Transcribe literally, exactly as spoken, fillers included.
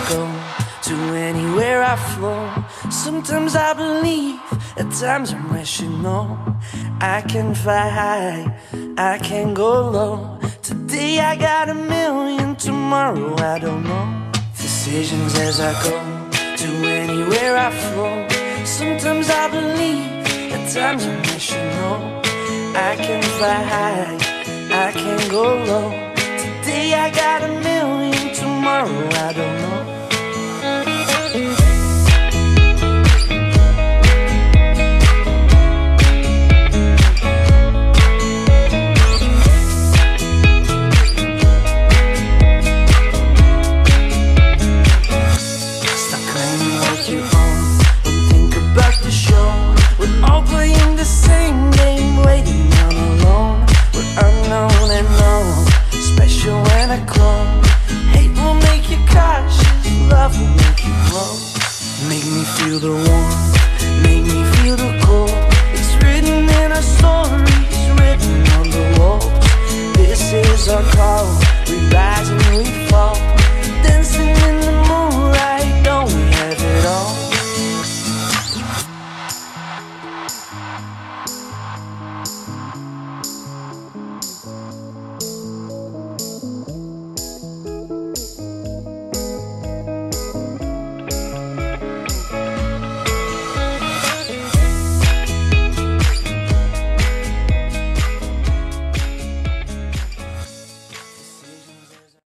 go, to anywhere I flow. Sometimes I believe, at times I'm rational. I can fly high, I can go low. Today I got a million, tomorrow I don't know. Decisions as I go, to anywhere I flow. Sometimes I believe, at times I'm rational. I can fly high, I can go low. Today I got a million, tomorrow I don't know.